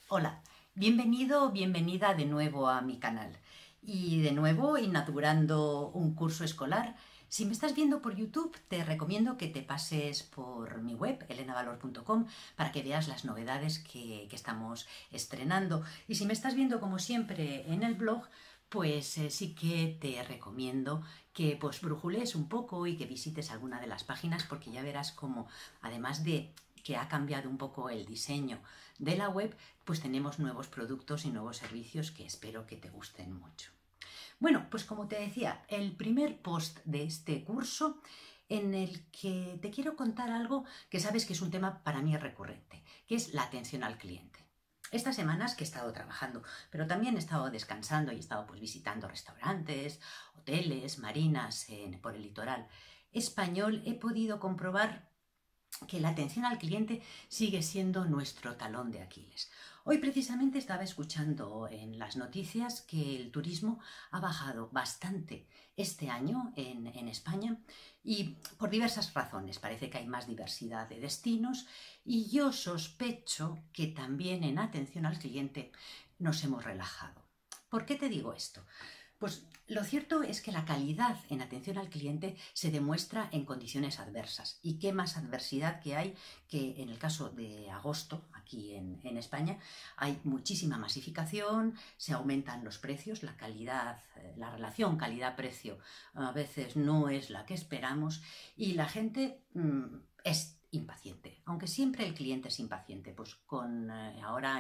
Hola, bienvenido o bienvenida de nuevo a mi canal. Y de nuevo, inaugurando un curso escolar. Si me estás viendo por YouTube, te recomiendo que te pases por mi web, elenavalor.com, para que veas las novedades que estamos estrenando. Y si me estás viendo, como siempre, en el blog, pues sí que te recomiendo que pues brujules un poco y que visites alguna de las páginas, porque ya verás cómo, además de que ha cambiado un poco el diseño de la web, pues tenemos nuevos productos y nuevos servicios que espero que te gusten mucho. Bueno, pues como te decía, el primer post de este curso en el que te quiero contar algo que sabes que es un tema para mí recurrente, que es la atención al cliente. Estas semanas que he estado trabajando, pero también he estado descansando y he estado pues visitando restaurantes, hoteles, marinas por el litoral español, he podido comprobar que la atención al cliente sigue siendo nuestro talón de Aquiles. Hoy precisamente estaba escuchando en las noticias que el turismo ha bajado bastante este año en España y por diversas razones. Parece que hay más diversidad de destinos y yo sospecho que también en atención al cliente nos hemos relajado. ¿Por qué te digo esto? Pues lo cierto es que la calidad en atención al cliente se demuestra en condiciones adversas. ¿Y qué más adversidad que hay que en el caso de agosto, aquí en España, hay muchísima masificación, se aumentan los precios, la calidad, la relación calidad-precio a veces no es la que esperamos y la gente es impaciente, aunque siempre el cliente es impaciente, pues con ahora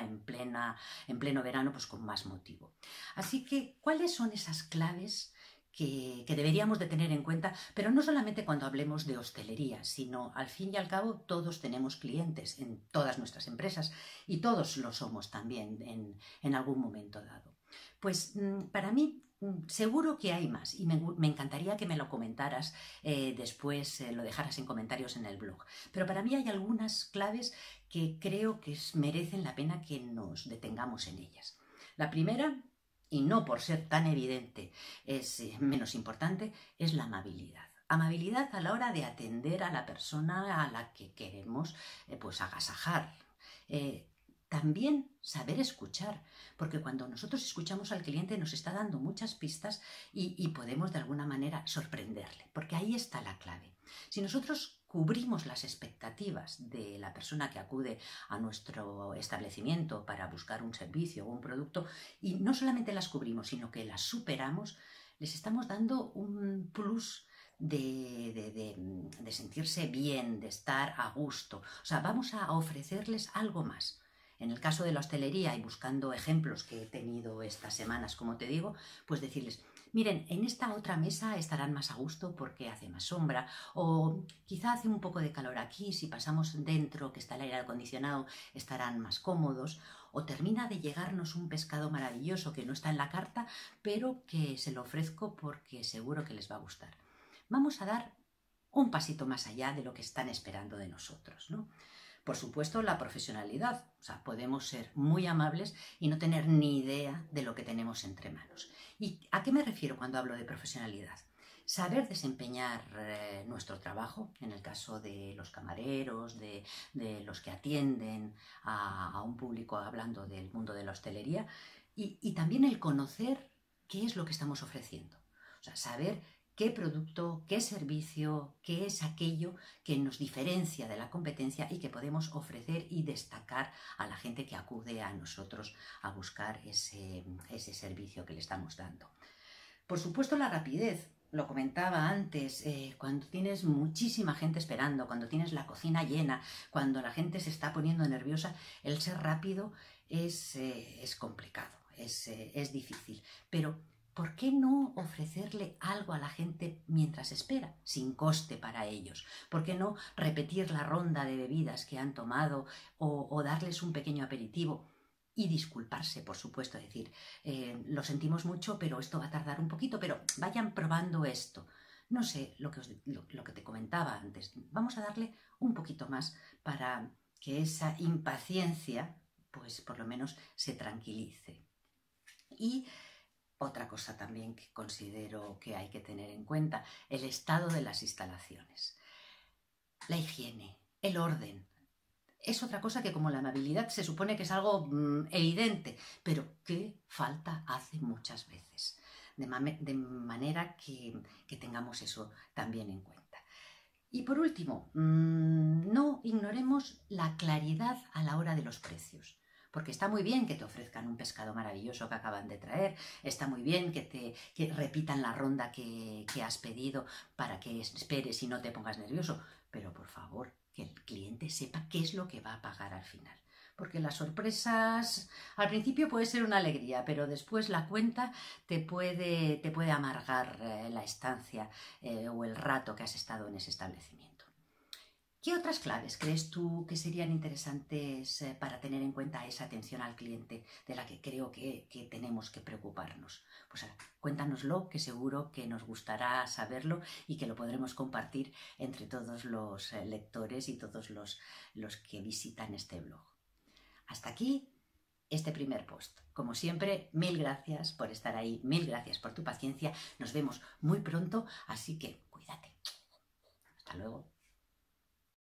en pleno verano, pues con más motivo. Así que, ¿cuáles son esas claves que deberíamos de tener en cuenta? Pero no solamente cuando hablemos de hostelería, sino al fin y al cabo todos tenemos clientes en todas nuestras empresas y todos lo somos también en algún momento dado. Pues para mí seguro que hay más y me encantaría que me lo comentaras después, lo dejaras en comentarios en el blog. Pero para mí hay algunas claves que creo que merecen la pena que nos detengamos en ellas. La primera, y no por ser tan evidente es menos importante, es la amabilidad. Amabilidad a la hora de atender a la persona a la que queremos pues agasajar. También saber escuchar, porque cuando nosotros escuchamos al cliente nos está dando muchas pistas y podemos de alguna manera sorprenderle, porque ahí está la clave. Si nosotros cubrimos las expectativas de la persona que acude a nuestro establecimiento para buscar un servicio o un producto, y no solamente las cubrimos, sino que las superamos, les estamos dando un plus de sentirse bien, de estar a gusto. O sea, vamos a ofrecerles algo más. En el caso de la hostelería, y buscando ejemplos que he tenido estas semanas, como te digo, pues decirles, miren, en esta otra mesa estarán más a gusto porque hace más sombra, o quizá hace un poco de calor aquí, si pasamos dentro, que está el aire acondicionado, estarán más cómodos, o termina de llegarnos un pescado maravilloso que no está en la carta, pero que se lo ofrezco porque seguro que les va a gustar. Vamos a dar un pasito más allá de lo que están esperando de nosotros, ¿no? Por supuesto, la profesionalidad. O sea, podemos ser muy amables y no tener ni idea de lo que tenemos entre manos. ¿Y a qué me refiero cuando hablo de profesionalidad? Saber desempeñar nuestro trabajo, en el caso de los camareros, de los que atienden a un público hablando del mundo de la hostelería, y también el conocer qué es lo que estamos ofreciendo. O sea, saber qué producto, qué servicio, qué es aquello que nos diferencia de la competencia y que podemos ofrecer y destacar a la gente que acude a nosotros a buscar ese servicio que le estamos dando. Por supuesto, la rapidez. Lo comentaba antes, cuando tienes muchísima gente esperando, cuando tienes la cocina llena, cuando la gente se está poniendo nerviosa, el ser rápido es complicado, es difícil. Pero ¿por qué no ofrecerle algo a la gente mientras espera, sin coste para ellos? ¿Por qué no repetir la ronda de bebidas que han tomado o darles un pequeño aperitivo? Y disculparse, por supuesto, decir, lo sentimos mucho, pero esto va a tardar un poquito, pero vayan probando esto. No sé lo que te comentaba antes. Vamos a darle un poquito más para que esa impaciencia, pues por lo menos se tranquilice. Y otra cosa también que considero que hay que tener en cuenta, el estado de las instalaciones. La higiene, el orden. es otra cosa que como la amabilidad se supone que es algo evidente, pero que falta hace muchas veces. De manera que tengamos eso también en cuenta. Y por último, no ignoremos la claridad a la hora de los precios. Porque está muy bien que te ofrezcan un pescado maravilloso que acaban de traer, está muy bien que repitan la ronda que has pedido para que esperes y no te pongas nervioso, pero por favor, que el cliente sepa qué es lo que va a pagar al final. Porque las sorpresas al principio puede ser una alegría, pero después la cuenta te puede amargar la estancia o el rato que has estado en ese establecimiento. ¿Qué otras claves crees tú que serían interesantes para tener en cuenta esa atención al cliente de la que creo que tenemos que preocuparnos? Pues ahora, cuéntanoslo, que seguro que nos gustará saberlo y que lo podremos compartir entre todos los lectores y todos los que visitan este blog. Hasta aquí este primer post. Como siempre, mil gracias por estar ahí, mil gracias por tu paciencia. Nos vemos muy pronto, así que cuídate. Hasta luego.